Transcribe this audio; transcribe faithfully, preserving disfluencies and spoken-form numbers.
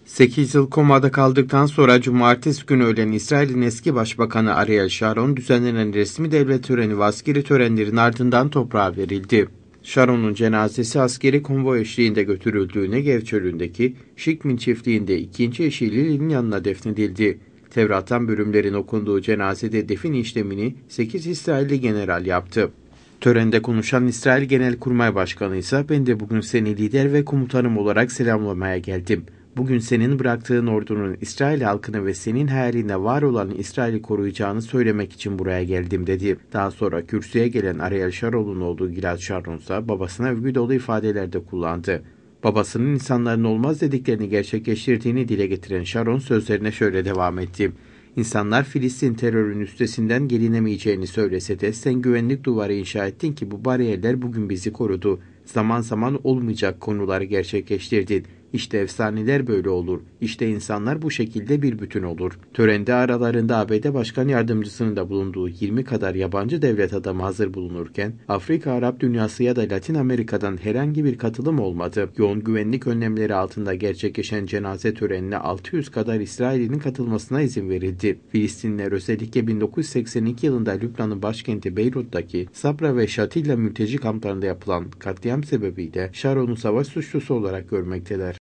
sekiz yıl komada kaldıktan sonra cumartesi günü ölen İsrail'in eski başbakanı Ariel Sharon düzenlenen resmi devlet töreni ve askeri törenlerin ardından toprağa verildi. Sharon'un cenazesi askeri konvoy eşliğinde götürüldüğü Negev çölündeki Şikmin çiftliğinde ikinci eşi Lili'nin yanına defnedildi. Tevrat'tan bölümlerin okunduğu cenazede defin işlemini sekiz İsrailli general yaptı. Törende konuşan İsrail Genelkurmay Başkanı ise "Ben de bugün seni lider ve komutanım olarak selamlamaya geldim. Bugün senin bıraktığın ordunun İsrail halkını ve senin hayalinde var olan İsrail'i koruyacağını söylemek için buraya geldim" dedi. Daha sonra kürsüye gelen Ariel Sharon'un olduğu Gilad Sharon ise babasına övgü dolu ifadelerde kullandı. Babasının insanların olmaz dediklerini gerçekleştirdiğini dile getiren Sharon sözlerine şöyle devam etti. "İnsanlar Filistin terörünün üstesinden gelinemeyeceğini söylese de sen güvenlik duvarı inşa ettin ki bu bariyerler bugün bizi korudu. Zaman zaman olmayacak konuları gerçekleştirdin. İşte efsaneler böyle olur. İşte insanlar bu şekilde bir bütün olur." Törende aralarında A B D Başkan Yardımcısının da bulunduğu yirmi kadar yabancı devlet adamı hazır bulunurken Afrika, Arap dünyası ya da Latin Amerika'dan herhangi bir katılım olmadı. Yoğun güvenlik önlemleri altında gerçekleşen cenaze törenine altı yüz kadar İsrail'in katılmasına izin verildi. Filistinliler özellikle bin dokuz yüz seksen iki yılında Lübnan'ın başkenti Beyrut'taki Sabra ve Shatila mülteci kamplarında yapılan katliam sebebiyle Sharon'u savaş suçlusu olarak görmekteler.